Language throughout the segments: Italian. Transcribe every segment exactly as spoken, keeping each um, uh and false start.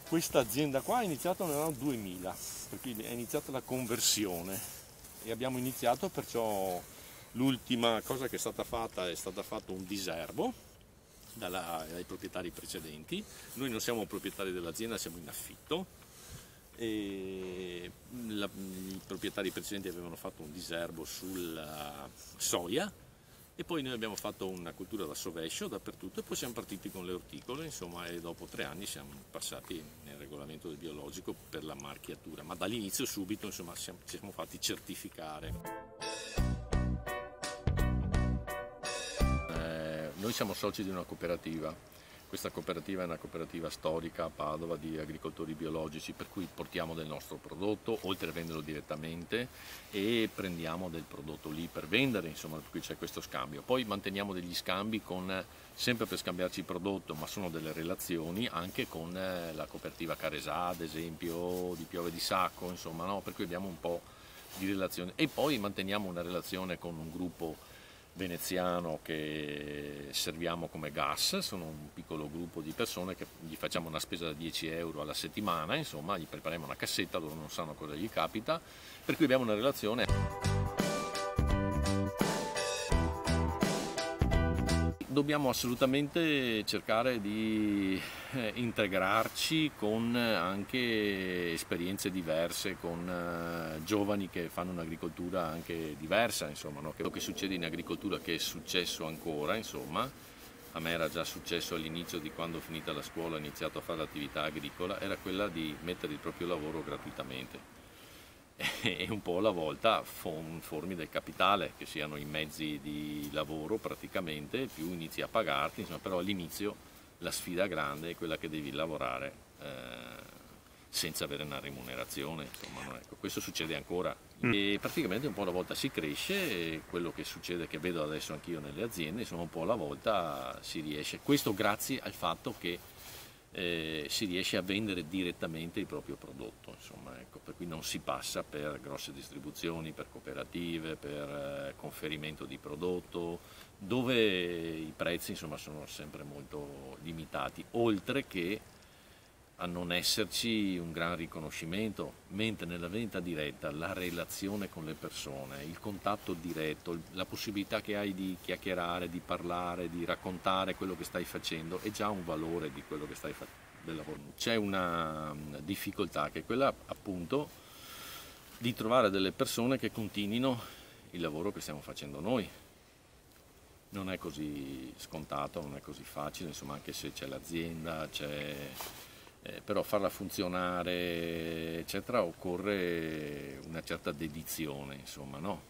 Questa azienda qua è iniziata nell'anno duemila, per cui è iniziata la conversione e abbiamo iniziato, perciò l'ultima cosa che è stata fatta è stata fatto un diserbo dalla, dai proprietari precedenti. Noi non siamo proprietari dell'azienda, siamo in affitto e la, i proprietari precedenti avevano fatto un diserbo sulla soia e poi noi abbiamo fatto una cultura da sovescio dappertutto e poi siamo partiti con le orticole, insomma, e dopo tre anni siamo passati nel regolamento del biologico per la marchiatura, ma dall'inizio subito, insomma, siamo, ci siamo fatti certificare. Eh, noi siamo soci di una cooperativa. Questa cooperativa è una cooperativa storica a Padova di agricoltori biologici, per cui portiamo del nostro prodotto, oltre a venderlo direttamente, e prendiamo del prodotto lì per vendere, insomma, per cui c'è questo scambio. Poi manteniamo degli scambi con, sempre per scambiarci il prodotto, ma sono delle relazioni anche con la cooperativa Caresà, ad esempio, di Piove di Sacco, insomma, no? Per cui abbiamo un po' di relazione. E poi manteniamo una relazione con un gruppo veneziano che serviamo come gas, sono un piccolo gruppo di persone che gli facciamo una spesa da dieci euro alla settimana, insomma, gli prepariamo una cassetta, loro non sanno cosa gli capita, per cui abbiamo una relazione. Dobbiamo assolutamente cercare di eh, integrarci con anche esperienze diverse, con eh, giovani che fanno un'agricoltura anche diversa, insomma, no? Quello che succede in agricoltura, che è successo ancora, insomma, a me era già successo all'inizio di quando ho finita la scuola, ho iniziato a fare l'attività agricola, era quella di mettere il proprio lavoro gratuitamente. E un po' alla volta formi del capitale, che siano i mezzi di lavoro praticamente, più inizi a pagarti, insomma, però all'inizio la sfida grande è quella che devi lavorare eh, senza avere una remunerazione, insomma, no? Ecco, questo succede ancora e praticamente un po' alla volta si cresce e quello che succede, che vedo adesso anch'io nelle aziende, insomma, un po' alla volta si riesce, questo grazie al fatto che Eh, si riesce a vendere direttamente il proprio prodotto, insomma, ecco, per cui non si passa per grosse distribuzioni, per cooperative, per eh, conferimento di prodotto, dove i prezzi, insomma, sono sempre molto limitati, oltre che a non esserci un gran riconoscimento, mentre nella vendita diretta la relazione con le persone, il contatto diretto, la possibilità che hai di chiacchierare, di parlare, di raccontare quello che stai facendo è già un valore di quello che stai facendo. C'è una difficoltà che è quella, appunto, di trovare delle persone che continuino il lavoro che stiamo facendo noi. Non è così scontato, non è così facile, insomma, anche se c'è l'azienda, c'è... Eh, però farla funzionare eccetera occorre una certa dedizione, insomma, no?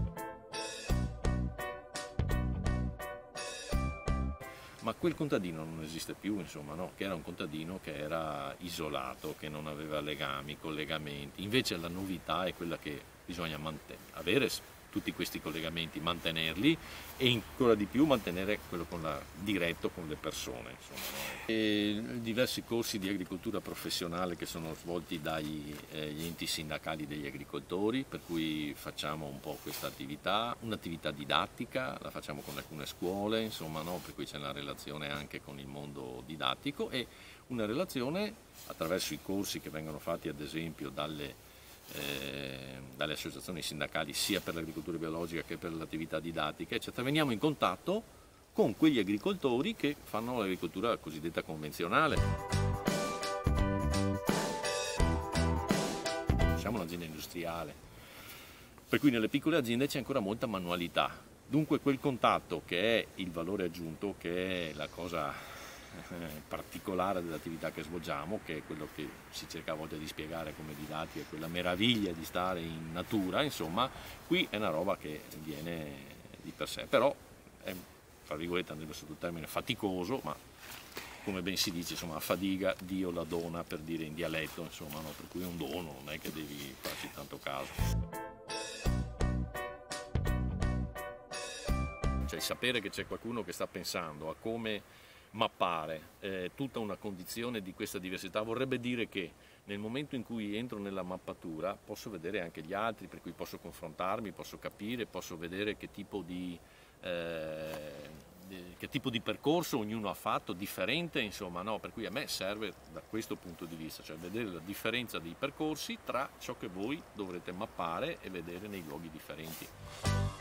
Ma quel contadino non esiste più, insomma, no? Che era un contadino che era isolato, che non aveva legami, collegamenti. Invece la novità è quella che bisogna avere tutti questi collegamenti, mantenerli e ancora di più mantenere quello con la, diretto con le persone, insomma. E diversi corsi di agricoltura professionale che sono svolti dagli eh, enti sindacali degli agricoltori, per cui facciamo un po' questa attività, un'attività didattica, la facciamo con alcune scuole, insomma, no? Per cui c'è una relazione anche con il mondo didattico e una relazione attraverso i corsi che vengono fatti, ad esempio, dalle Eh, dalle associazioni sindacali sia per l'agricoltura biologica che per l'attività didattica, eccetera. Veniamo in contatto con quegli agricoltori che fanno l'agricoltura cosiddetta convenzionale. Siamo un'azienda industriale, per cui nelle piccole aziende c'è ancora molta manualità, dunque quel contatto che è il valore aggiunto, che è la cosa particolare dell'attività che svolgiamo, che è quello che si cerca a volte di spiegare come didattica, quella meraviglia di stare in natura, insomma, qui è una roba che viene di per sé, però è, tra virgolette, andrebbe sotto il termine faticoso, ma come ben si dice, insomma, a fadiga Dio la dona, per dire in dialetto, insomma, no? Per cui è un dono, non è che devi farci tanto caso. Cioè, sapere che c'è qualcuno che sta pensando a come mappare eh, tutta una condizione di questa diversità vorrebbe dire che nel momento in cui entro nella mappatura posso vedere anche gli altri, per cui posso confrontarmi, posso capire, posso vedere che tipo di, eh, che tipo di percorso ognuno ha fatto, differente, insomma, no? Per cui a me serve da questo punto di vista, cioè vedere la differenza dei percorsi tra ciò che voi dovrete mappare e vedere nei luoghi differenti.